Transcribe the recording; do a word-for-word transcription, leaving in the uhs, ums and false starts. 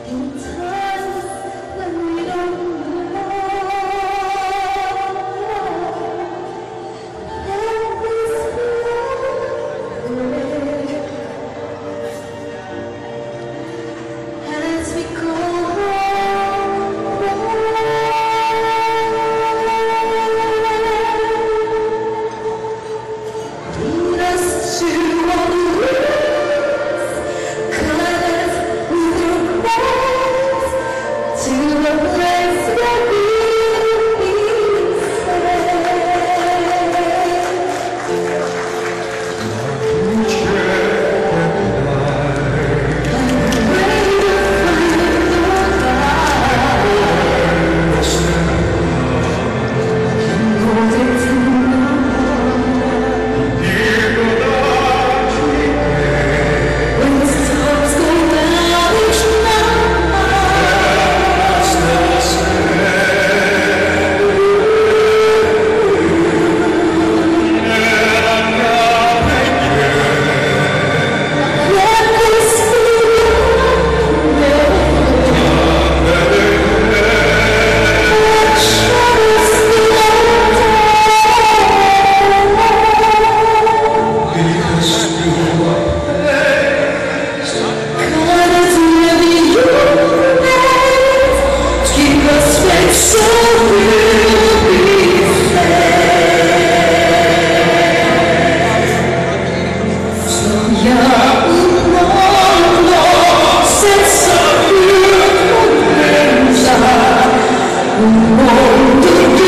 In times when we don't know, let this be as we go home. Lead us to all the ways, guide us with your voice to the place where we'll be when the stars go down each night. Let this be what shadows God is living your life. Keep us faith so we'll be so young, long, long, since a beautiful things are.